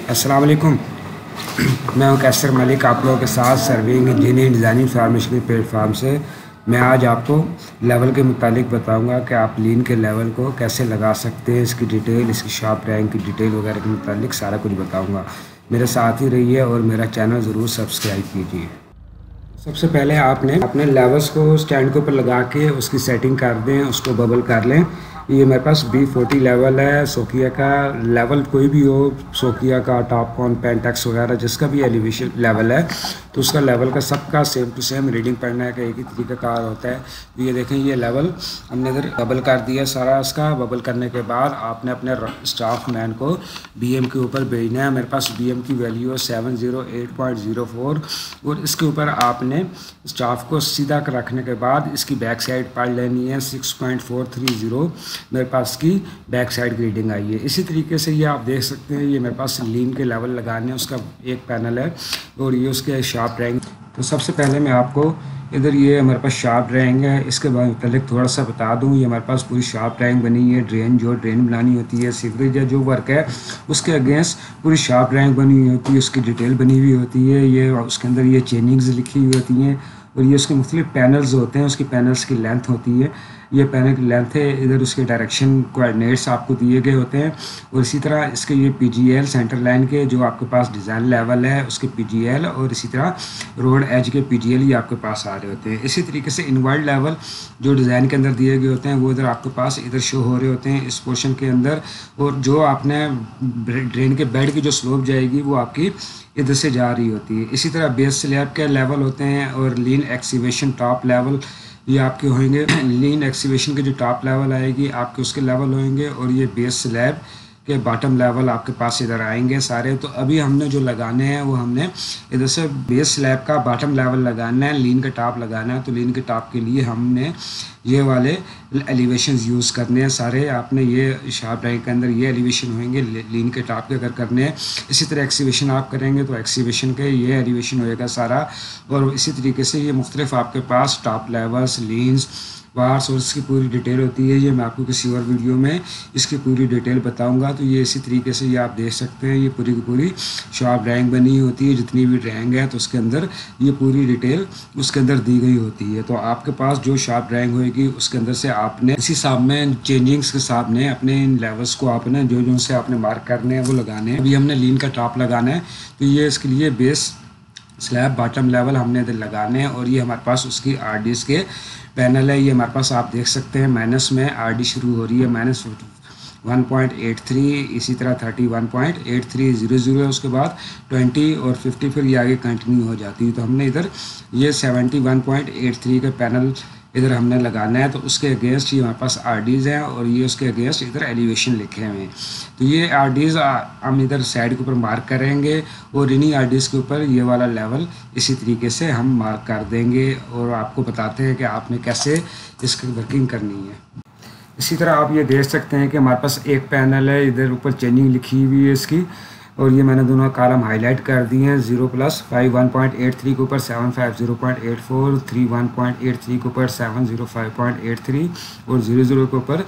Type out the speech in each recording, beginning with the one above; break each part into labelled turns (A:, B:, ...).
A: अस्सलाम वालेकुम। मैं हूं कैसर मलिक, आप लोगों के साथ सर्विंग इंजीनियरिंग डिज़ाइनिंग फार्मेसी के प्लेटफार्म से। मैं आज आपको लेवल के मुतालिक बताऊंगा कि आप लीन के लेवल को कैसे लगा सकते हैं, इसकी डिटेल, इसकी शॉप रैंक की डिटेल वगैरह के मुतालिक सारा कुछ बताऊंगा। मेरे साथ ही रहिए और मेरा चैनल ज़रूर सब्सक्राइब कीजिए। सबसे पहले आपने अपने लेवल्स को स्टैंड के ऊपर लगा के उसकी सेटिंग कर दें, उसको बबल कर लें। ये मेरे पास B40 लेवल है, सोकिया का लेवल कोई भी हो, सोकिया का, टॉपकॉन, पेंटेक्स वगैरह जिसका भी एलिवेशन लेवल है तो उसका लेवल का सबका सेम टू सेम रीडिंग पढ़ने का एक ही तरीका कार होता है। तो ये देखें, ये लेवल हमने इधर बबल कर दिया सारा। इसका बबल करने के बाद आपने अपने स्टाफ मैन को BM के ऊपर भेजना है। मेरे पास BM की वैल्यू है 708.04 और इसके ऊपर आपने स्टाफ को सीधा कर रखने के बाद इसकी बैक साइड पढ़ लेनी है 6.430। मेरे पास की बैक साइड की रीडिंग आई है। इसी तरीके से ये आप देख सकते हैं, ये मेरे पास लीन के लेवल लगाने हैं, उसका एक पैनल है और ये उसके शार्प रैंक। तो सबसे पहले मैं आपको इधर ये हमारे पास शार्प रैंक है, इसके बाद पहले थोड़ा सा बता दूं, ये हमारे पास पूरी शार्प रैंक बनी है। ड्रेन बनानी होती है, सीवरेज जो वर्क है उसके अगेंस्ट पूरी शार्प रैंक बनी हुई होती है, उसकी डिटेल बनी हुई होती है। ये उसके अंदर ये चेनिंग्स लिखी हुई होती हैं और ये उसके मुख्तलिफ पैनल्स होते हैं, उसकी पैनल्स की लेंथ होती है। ये पैनल की लेंथ है, इधर उसके डायरेक्शन कोऑर्डिनेट्स आपको दिए गए होते हैं। और इसी तरह इसके ये PGL सेंटर लाइन के जो आपके पास डिज़ाइन लेवल है उसके PGL और इसी तरह रोड एज के PGL ये आपके पास आ रहे होते हैं। इसी तरीके से इनवर्ड लेवल जो डिज़ाइन के अंदर दिए गए होते हैं वो इधर आपके पास इधर शो हो रहे होते हैं इस पोर्शन के अंदर। और जो आपने ड्रेन के बेड की जो स्लोप जाएगी वो आपकी इधर से जा रही होती है। इसी तरह बेस स्लैब के लेवल होते हैं और लीन एक्सीवेशन टॉप लेवल ये आपके होंगे। लीन एक्सीवेशन के जो टॉप लेवल आएगी आपके उसके लेवल होंगे और ये बेस स्लैब के बॉटम लेवल आपके पास इधर आएंगे सारे। तो अभी हमने जो लगाने हैं वो हमने इधर से बेस स्लैब का बॉटम लेवल लगाना है, लीन का टॉप लगाना है। तो लीन के टॉप के लिए हमने ये वाले एलिवेशंस यूज़ करने हैं सारे। आपने ये शार्प रैंक के अंदर ये एलिवेशन होंगे लीन के टॉप के अगर करने हैं। इसी तरह एक्सीवेशन आप करेंगे तो एक्सीवेशन के ये एलिवेशन होएगा सारा। और इसी तरीके से ये मुख्तलिफ आपके पास टॉप लेवल्स, लीन्स, बार्स और इसकी पूरी डिटेल होती है। ये मैं आपको किसी और वीडियो में इसकी पूरी डिटेल बताऊंगा। तो ये इसी तरीके से ये आप देख सकते हैं, ये पूरी की पूरी शार्प रैंक बनी होती है। जितनी भी रैंक है तो उसके अंदर ये पूरी डिटेल उसके अंदर दी गई होती है। तो आपके पास जो शार्प रैंक होगी उसके अंदर से आपने इसी हिसाब में चेंजिंग्स के हिसाब में अपने इन लेवल्स को आपने जो से आपने मार्क करने हैं वो लगाने हैं। अभी हमने लीन का टॉप लगाना है तो ये इसके लिए बेस स्लैब बॉटम लेवल हमने इधर लगाने हैं। और ये हमारे पास उसकी RDs के पैनल है। ये हमारे पास आप देख सकते हैं माइनस में RD शुरू हो रही है, -1.83, इसी तरह 31.8300 है, उसके बाद 20 और 50 फिर ये आगे कंटिन्यू हो जाती है। तो हमने इधर ये 71.83 का पैनल इधर हमने लगाना है। तो उसके अगेंस्ट ये हमारे पास RDs हैं और ये उसके अगेंस्ट इधर एलिवेशन लिखे हुए हैं। तो ये RDs हम इधर साइड के ऊपर मार्क करेंगे और इन्हीं RDs के ऊपर ये वाला लेवल इसी तरीके से हम मार्क कर देंगे और आपको बताते हैं कि आपने कैसे इसकी वर्किंग करनी है। इसी तरह आप ये देख सकते हैं कि हमारे पास एक पैनल है, इधर ऊपर चेंजिंग लिखी हुई है इसकी, और ये मैंने दोनों कॉलम हाईलाइट कर दिए हैं। 0+5 1.83 के ऊपर 750.84, 3 1.83 के ऊपर 705.83 और 00 के ऊपर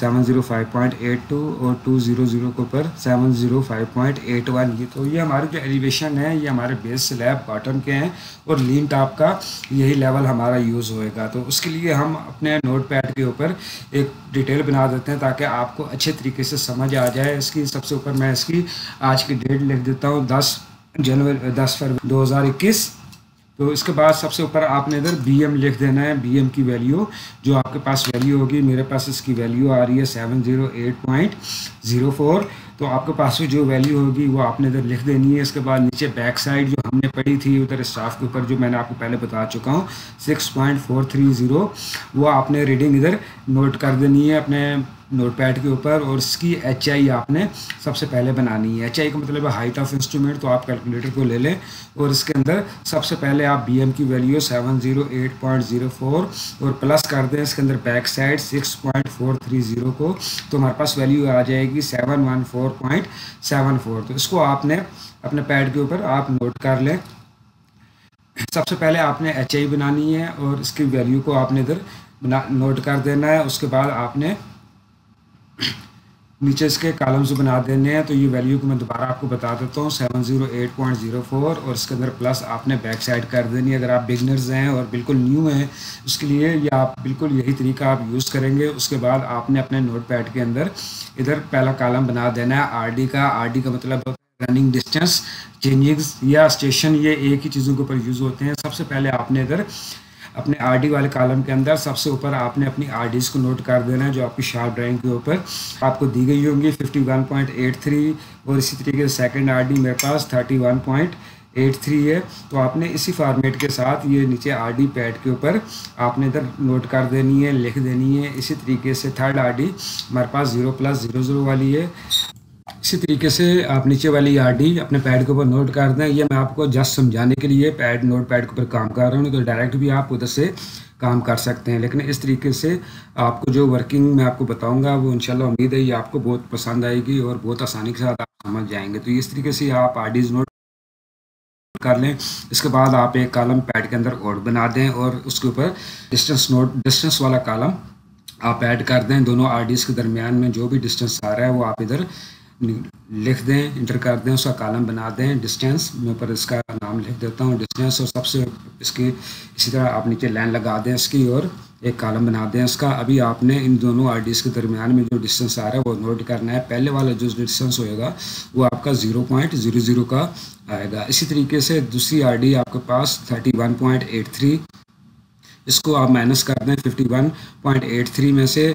A: 705.82 और 200 के ऊपर 705.81। ये तो ये हमारी जो एलिवेशन है ये हमारे बेस स्लैब बॉटम के हैं और लीन टॉप का यही लेवल हमारा यूज़ होएगा। तो उसके लिए हम अपने नोट पैड के ऊपर एक डिटेल बना देते हैं ताकि आपको अच्छे तरीके से समझ आ जाए। इसकी सबसे ऊपर मैं इसकी आज की डेट लिख देता हूँ 10 फरवरी 2021। तो इसके बाद सबसे ऊपर आपने इधर BM लिख देना है, BM की वैल्यू जो आपके पास वैल्यू होगी। मेरे पास इसकी वैल्यू आ रही है 708.04। तो आपके पास जो वैल्यू होगी वो आपने इधर लिख देनी है। इसके बाद नीचे बैक साइड जो हमने पढ़ी थी उधर स्टाफ के ऊपर जो मैंने आपको पहले बता चुका हूँ 6.430, वो आपने रीडिंग इधर नोट कर देनी है अपने नोट पैड के ऊपर। और इसकी HI आपने सबसे पहले बनानी है। HI का मतलब है हाइट ऑफ इंस्ट्रूमेंट। तो आप कैलकुलेटर को ले लें और इसके अंदर सबसे पहले आप BM की वैल्यू 708.04 और प्लस कर दें इसके अंदर बैक साइड 6.430 को, तो हमारे पास वैल्यू आ जाएगी 714.74। तो इसको आपने अपने पैड के ऊपर आप नोट कर लें। सबसे पहले आपने HI बनानी है और इसकी वैल्यू को आपने इधर नोट कर देना है। उसके बाद आपने नीचे इसके कॉलम्स बना देने हैं। तो ये वैल्यू को मैं दोबारा आपको बता देता हूँ 708.04 और इसके अंदर प्लस आपने बैक साइड कर देनी है। अगर आप बिगनर्स हैं और बिल्कुल न्यू हैं उसके लिए ये आप बिल्कुल यही तरीका आप यूज़ करेंगे। उसके बाद आपने अपने नोट पैड के अंदर इधर पहला कॉलम बना देना है आरडी का मतलब रनिंग डिस्टेंस, चेंजिंग्स या स्टेशन, ये एक ही चीज़ों के ऊपर यूज़ होते हैं। सबसे पहले आपने इधर अपने आरडी वाले कॉलम के अंदर सबसे ऊपर आपने अपनी आरडीज को नोट कर देना है जो आपकी शार्प ड्राइंग के ऊपर आपको दी गई होंगी 51.83 और इसी तरीके से सेकंड आरडी मेरे पास 31.83 है। तो आपने इसी फॉर्मेट के साथ ये नीचे आरडी पैड के ऊपर आपने इधर नोट कर देनी है, लिख देनी है। इसी तरीके से थर्ड आरडी हमारे पास 0+00 वाली है। इसी तरीके से आप नीचे वाली आरडी अपने पैड के ऊपर नोट कर दें। ये मैं आपको जस्ट समझाने के लिए नोट पैड के ऊपर काम कर रहा हूँ, तो डायरेक्ट भी आप उधर से काम कर सकते हैं। लेकिन इस तरीके से आपको जो वर्किंग मैं आपको बताऊंगा वो इंशाल्लाह उम्मीद है ये आपको बहुत पसंद आएगी और बहुत आसानी के साथ आप समझ जाएंगे। तो इस तरीके से आप आरडीज नोट कर लें। इसके बाद आप एक कॉलम पैड के अंदर और बना दें और उसके ऊपर डिस्टेंस वाला कॉलम आप ऐड कर दें। दोनों आरडीज के दरमियान में जो भी डिस्टेंस आ रहा है वो आप इधर लिख दें, इंटर कर दें, उसका कॉलम बना दें डिस्टेंस। मैं पर इसका नाम लिख देता हूँ डिस्टेंस और सबसे इसकी इसी तरह आप नीचे लाइन लगा दें इसकी और एक कॉलम बना दें इसका। अभी आपने इन दोनों आरडीज के दरमियान में जो डिस्टेंस आ रहा है वो नोट करना है। पहले वाला जो डिस्टेंस होएगा वो आपका 0.00 का आएगा। इसी तरीके से दूसरी आरडी आपके पास 31.83, इसको आप माइनस कर दें 51.83 में से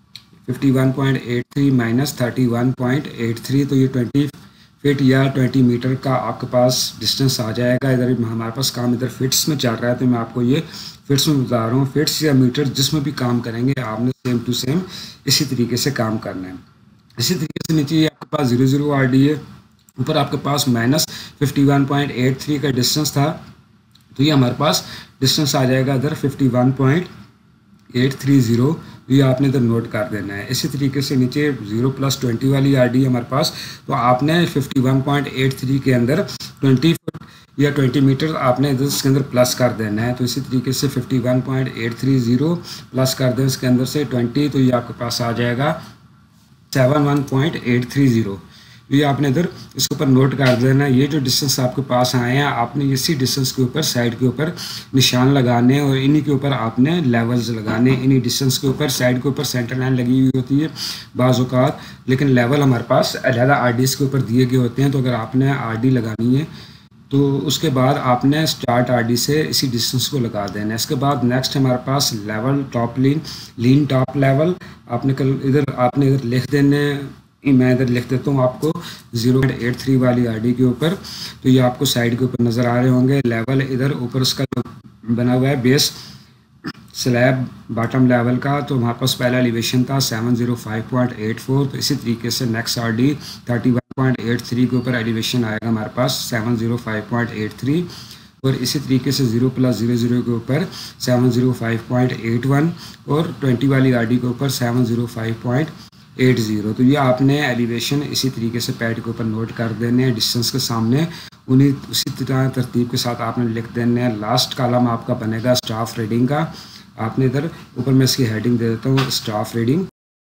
A: 51.83 माइनस 31.83 तो ये 20 फीट या 20 मीटर का आपके पास डिस्टेंस आ जाएगा। इधर हमारे पास काम इधर फिट्स में चल रहा है तो मैं आपको ये फिट्स में बता रहा हूँ। फिट्स या मीटर जिसमें भी काम करेंगे आपने सेम टू सेम इसी तरीके से काम करना है। इसी तरीके से नीचे आपके पास 00 आरडी है, ऊपर आपके पास माइनस 51.83 का डिस्टेंस था तो ये हमारे पास डिस्टेंस आ जाएगा इधर 51.830, ये आपने इधर नोट कर देना है। इसी तरीके से नीचे 0+20 वाली आरडी है हमारे पास, तो आपने 51.83 के अंदर 20 फुट या 20 मीटर आपने इधर इसके अंदर प्लस कर देना है। तो इसी तरीके से 51.830 प्लस कर दें इसके अंदर से 20 तो ये आपके पास आ जाएगा 71.830। ये आपने इधर इसके ऊपर नोट कर देना है। ये जो डिस्टेंस आपके पास आए हैं आपने इसी डिस्टेंस के ऊपर साइड के ऊपर निशान लगाने और इन्हीं के ऊपर आपने लेवल्स लगाने। इन्हीं डिस्टेंस के ऊपर साइड के ऊपर सेंटर लाइन लगी हुई होती है बाज़ औक़ात, लेकिन लेवल हमारे पास अलग आरडीज़ के ऊपर दिए गए होते हैं। तो अगर आपने आरडी लगानी है तो उसके बाद आपने स्टार्ट आरडी से इसी डिस्टेंस को लगा देना है। इसके बाद नेक्स्ट हमारे पास level top lean top level आपने इधर लिख देने। मैं इधर लिख देता हूँ आपको 0.83 वाली आरडी के ऊपर, तो ये आपको साइड के ऊपर नज़र आ रहे होंगे। लेवल इधर ऊपर उसका बना हुआ है बेस स्लैब बॉटम लेवल का, तो हमारे पास पहला एलिवेशन था 705.84। तो इसी तरीके से नेक्स्ट आरडी 31.83 के ऊपर एलिवेशन आएगा हमारे पास 705.83 और इसी तरीके से 0+00 के ऊपर 705.81 और 20 वाली आरडी के ऊपर 705.80। तो ये आपने एलिवेशन इसी तरीके से पैड के ऊपर नोट कर देने हैं डिस्टेंस के सामने। उन्हीं उसी तरह तरतीब के साथ आपने लिख देने हैं। लास्ट कॉलम आपका बनेगा स्टाफ रीडिंग का। आपने इधर ऊपर मैं इसकी हेडिंग दे देता हूँ स्टाफ रीडिंग।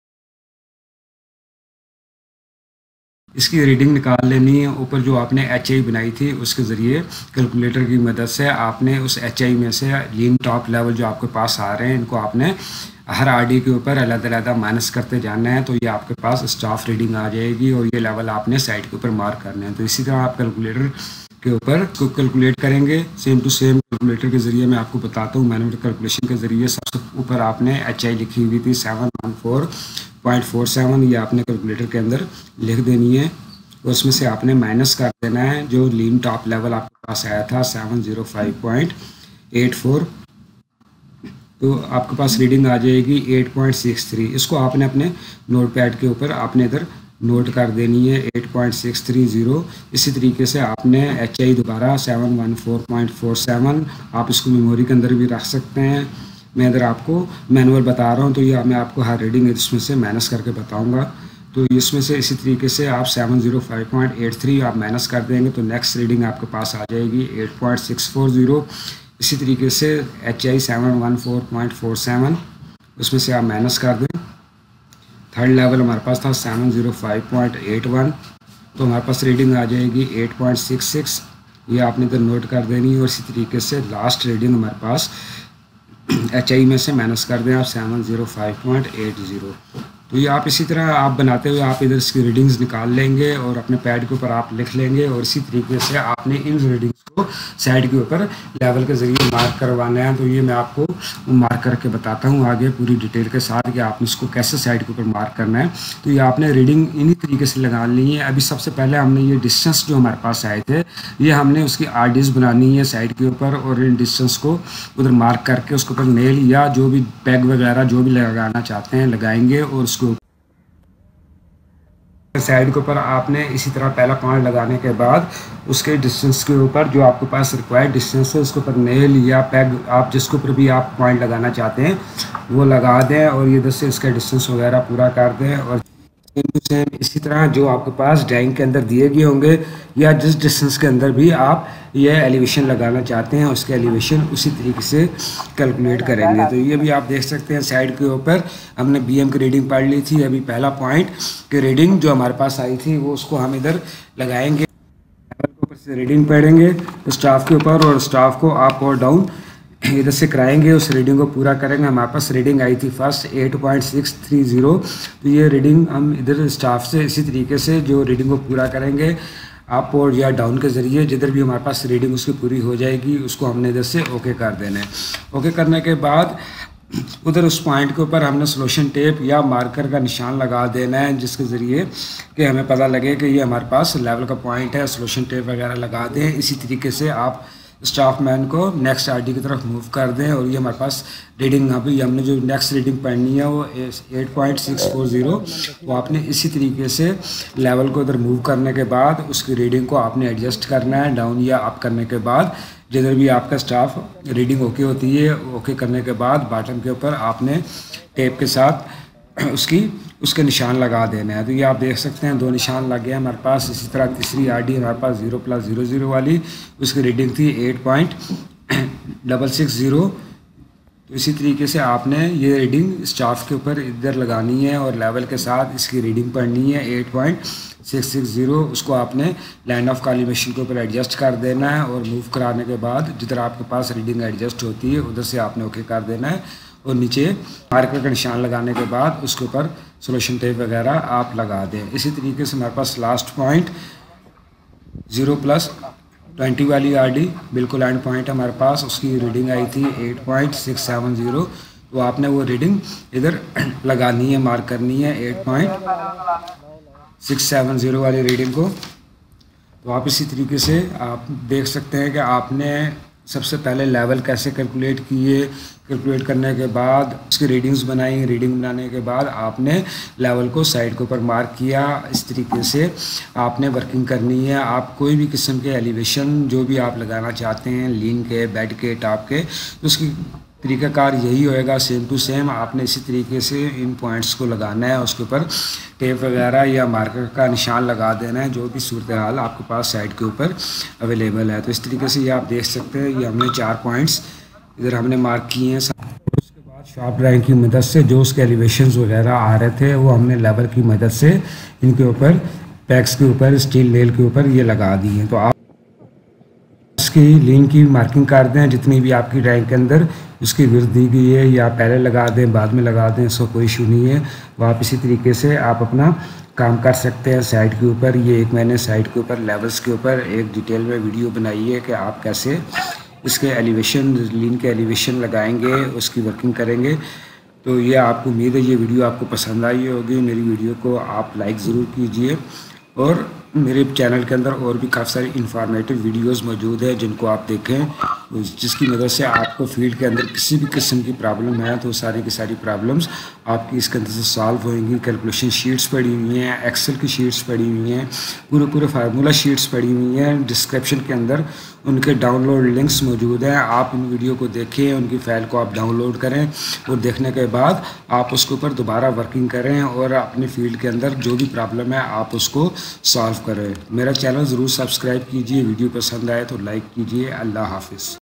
A: इसकी रीडिंग निकाल लेनी है। ऊपर जो आपने HI बनाई थी उसके ज़रिए कैलकुलेटर की मदद से आपने उस HI में से लीन टॉप लेवल जो आपके पास आ रहे हैं इनको आपने हर आरडी के ऊपर अलग-अलग माइनस करते जाना है। तो ये आपके पास स्टाफ रीडिंग आ जाएगी और ये लेवल आपने साइड के ऊपर मार्क करने हैं। तो इसी तरह आप कैलकुलेटर के ऊपर को कैलकुलेट करेंगे सेम टू सेम। कैलकुलेटर के ज़रिए मैं आपको बताता हूँ मैनुअल कैलकुलेशन के ज़रिए। सबसे ऊपर आपने HI लिखी हुई थी 714.47, ये आपने कैलकुलेटर के अंदर लिख देनी है और उसमें से आपने माइनस कर देना है जो लीन टॉप लेवल आपके पास आया था 705.84। तो आपके पास रीडिंग आ जाएगी 8.63। इसको आपने अपने नोट पैड के ऊपर आपने इधर नोट कर देनी है 8.630। इसी तरीके से आपने HI दोबारा 714.47 आप इसको मेमोरी के अंदर भी रख सकते हैं। मैं इधर आपको मैनुअल बता रहा हूँ तो ये मैं आपको हर रीडिंग इसमें से माइनस करके बताऊँगा। तो इसमें से इसी तरीके से आप 705.83 आप माइनस कर देंगे तो नेक्स्ट रीडिंग आपके पास आ जाएगी 8.640। इसी तरीके से HI 714.47 उसमें से आप माइनस कर दें थर्ड लेवल हमारे पास था 705.81, तो हमारे पास रीडिंग आ जाएगी 8.66। ये आपने इधर नोट कर देनी है। और इसी तरीके से लास्ट रीडिंग हमारे पास HI में से माइनस कर दें आप 705.80। तो ये आप इसी तरह आप बनाते हुए आप इधर इसकी रीडिंग्स निकाल लेंगे और अपने पैड के ऊपर आप लिख लेंगे। और इसी तरीके से आपने इन रीडिंग्स को साइड के ऊपर लेवल के ज़रिए मार्क करवाना है। तो ये मैं आपको मार्क करके बताता हूँ आगे पूरी डिटेल के साथ कि आपने इसको कैसे साइड के ऊपर मार्क करना है। तो ये आपने रीडिंग इन्हीं तरीके से लगा ली है। अभी सबसे पहले हमने ये डिस्टेंस जो हमारे पास आए थे, ये हमने उसकी RDs बनानी है साइड के ऊपर, और इन डिस्टेंस को उधर मार्क करके उसके ऊपर नेल या जो भी पैग वगैरह जो भी लगाना चाहते हैं लगाएंगे। और उसको साइड के ऊपर आपने इसी तरह पहला पॉइंट लगाने के बाद उसके डिस्टेंस के ऊपर जो आपके पास रिक्वायर्ड डिस्टेंस है उसके ऊपर नेल या पैग आप जिसके ऊपर भी आप पॉइंट लगाना चाहते हैं वो लगा दें और ये इधर से इसका डिस्टेंस वगैरह पूरा कर दें। और सेम इसी तरह जो आपके पास ड्राइंग के अंदर दिए गए होंगे या जिस डिस्टेंस के अंदर भी आप ये एलिवेशन लगाना चाहते हैं उसके एलिवेशन उसी तरीके से कैलकुलेट करेंगे। तो ये भी आप देख सकते हैं साइड के ऊपर हमने BM की रीडिंग पढ़ ली थी। अभी पहला पॉइंट की रीडिंग जो हमारे पास आई थी वो उसको हम इधर लगाएंगे, ऊपर से रीडिंग पढ़ेंगे स्टाफ के ऊपर और स्टाफ को अप और डाउन इधर से कराएंगे, उस रीडिंग को पूरा करेंगे। हमारे पास रीडिंग आई थी फर्स्ट 8.630। तो ये रीडिंग हम इधर स्टाफ से इसी तरीके से जो रीडिंग को पूरा करेंगे अप और या डाउन के ज़रिए, जिधर भी हमारे पास रीडिंग उसकी पूरी हो जाएगी उसको हमने इधर से ओके कर देना है। ओके करने के बाद उधर उस पॉइंट के ऊपर हमने सोल्यूशन टेप या मार्कर का निशान लगा देना है जिसके ज़रिए कि हमें पता लगे कि ये हमारे पास लेवल का पॉइंट है। सोल्यूशन टेप वगैरह लगा दें। इसी तरीके से आप स्टाफ मैन को नेक्स्ट RD की तरफ मूव कर दें। और ये हमारे पास रीडिंग अभी हमने जो नेक्स्ट रीडिंग पढ़नी है वो 8.640, वो आपने इसी तरीके से लेवल को उधर मूव करने के बाद उसकी रीडिंग को आपने एडजस्ट करना है डाउन या अप करने के बाद। जिधर भी आपका स्टाफ रीडिंग ओके होती है ओके करने के बाद बॉटम के ऊपर आपने टेप के साथ उसके निशान लगा देना है। तो ये आप देख सकते हैं 2 निशान लग गए हमारे पास। इसी तरह तीसरी RD हमारे पास 0+00 वाली उसकी रीडिंग थी 8.660। तो इसी तरीके से आपने ये रीडिंग स्टाफ के ऊपर इधर लगानी है और लेवल के साथ इसकी रीडिंग पढ़नी है 8.660। उसको आपने लाइन ऑफ कॉलिमेशन के ऊपर एडजस्ट कर देना है और मूव कराने के बाद जिधर आपके पास रीडिंग एडजस्ट होती है उधर से आपने ओके कर देना है। और नीचे मार्कर का निशान लगाने के बाद उसके ऊपर सोल्यूशन टेप वगैरह आप लगा दें। इसी तरीके से हमारे पास लास्ट पॉइंट 0+20 वाली RD बिल्कुल एंड पॉइंट हमारे पास, उसकी रीडिंग आई थी 8.670। तो आपने वो रीडिंग इधर लगानी है, मार्क करनी है 8.670 वाली रीडिंग को। तो आप इसी तरीके से आप देख सकते हैं कि आपने सबसे पहले लेवल कैसे कैलकुलेट किए, कैलकुलेट करने के बाद उसकी रीडिंग्स बनाई, रीडिंग बनाने के बाद आपने लेवल को साइड के ऊपर मार्क किया। इस तरीके से आपने वर्किंग करनी है। आप कोई भी किस्म के एलिवेशन जो भी आप लगाना चाहते हैं लीन के, बेड के, टॉप के, तो उसकी तरीक़ाकार यही होएगा सेम टू सेम। आपने इसी तरीके से इन पॉइंट्स को लगाना है, उसके ऊपर टेप वगैरह या मार्कर का निशान लगा देना है जो भी सूरत हाल आपके पास साइड के ऊपर अवेलेबल है। तो इस तरीके से ये आप देख सकते हैं ये हमने 4 पॉइंट्स इधर हमने मार्क किए हैं। उसके बाद शार्प ड्राइंग की मदद से जो उसके एलिवेशंस वगैरह आ रहे थे वो हमने लेवल की मदद से इनके ऊपर पैक्स के ऊपर स्टील नेल के ऊपर ये लगा दी हैं। तो आप इसकी लीन की मार्किंग कर दें जितनी भी आपकी ड्राइंग के अंदर उसकी विड्थ दी गई है, या पहले लगा दें बाद में लगा दें, इसका कोई इशू नहीं है। वो आप इसी तरीके से आप अपना काम कर सकते हैं साइड के ऊपर। ये एक मैंने साइड के ऊपर लेवल्स के ऊपर एक डिटेल में वीडियो बनाई है कि आप कैसे इसके एलिवेशन लीन के एलिवेशन लगाएंगे, उसकी वर्किंग करेंगे। तो ये आपको उम्मीद है ये वीडियो आपको पसंद आई होगी। मेरी वीडियो को आप लाइक ज़रूर कीजिए और मेरे चैनल के अंदर और भी काफ़ी सारी इंफॉर्मेटिव वीडियोस मौजूद है जिनको आप देखें, जिसकी मदद से आपको फील्ड के अंदर किसी भी किस्म की प्रॉब्लम है तो सारी की सारी प्रॉब्लम्स आपकी इसके अंदर से सॉल्व होएंगी। कैलकुलेशन शीट्स पड़ी हुई हैं, एक्सेल की शीट्स पड़ी हुई हैं, पूरे फार्मूला शीट्स पड़ी हुई हैं। डिस्क्रिप्शन के अंदर उनके डाउनलोड लिंक्स मौजूद हैं। आप उन वीडियो को देखें, उनकी फ़ाइल को आप डाउनलोड करें और देखने के बाद आप उसके ऊपर दोबारा वर्किंग करें और अपने फील्ड के अंदर जो भी प्रॉब्लम है आप उसको सॉल्व करें। मेरा चैनल ज़रूर सब्सक्राइब कीजिए। वीडियो पसंद आए तो लाइक कीजिए। अल्लाह हाफिज़।